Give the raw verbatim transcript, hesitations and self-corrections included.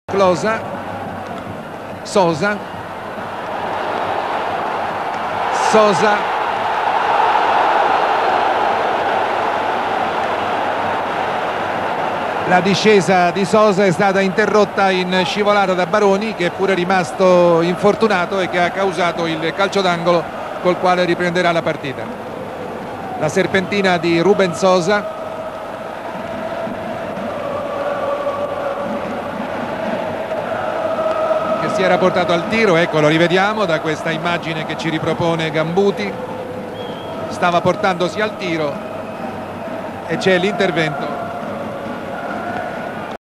Closa, Sosa, Sosa, la discesa di Sosa è stata interrotta in scivolata da Baroni, che è pure rimasto infortunato e che ha causato il calcio d'angolo col quale riprenderà la partita. La serpentina di Ruben Sosa, che si era portato al tiro, ecco, lo rivediamo da questa immagine che ci ripropone Gambuti. Stava portandosi al tiro e c'è l'intervento